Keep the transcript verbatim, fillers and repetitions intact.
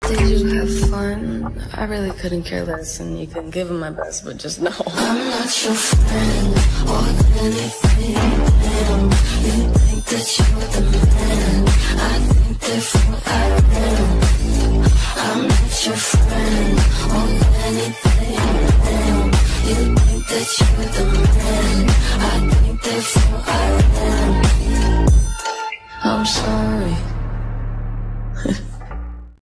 Did you have fun? I really couldn't care less, and you can give him my best, but just know I'm not your friend or anything. You think that you're the man, I think therefore I am. I'm not your friend or anything. You think that you're